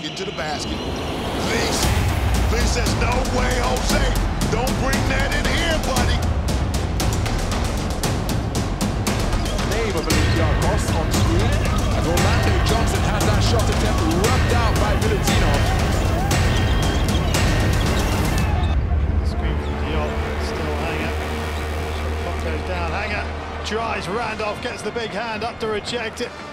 get to the basket. Vince says, no way, Jose. Don't bring that in here, buddy. Name of Olympiacos on screen. And Orlando Johnson has that shot attempt rubbed out by Milutinov. Screen from Diop, still Hanger. Shot clock goes down, Hanger tries, Randolph gets the big hand up to reject it.